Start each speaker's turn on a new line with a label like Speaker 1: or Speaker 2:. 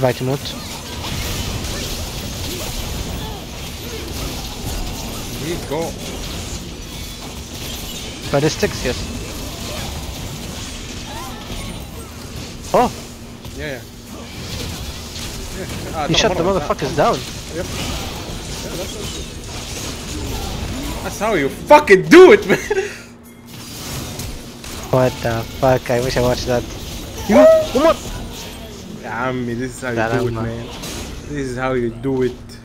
Speaker 1: Erbij te moet.
Speaker 2: Hier, go.
Speaker 1: Bij de sticks, yes. Oh!
Speaker 2: Yeah.
Speaker 1: He shut the motherfuckers down.
Speaker 2: Yep. That's how you fucking do it, man.
Speaker 1: What the fuck? I wish I watched that.
Speaker 2: Yeah, I mean, this is how you do it, man. This is how you do it.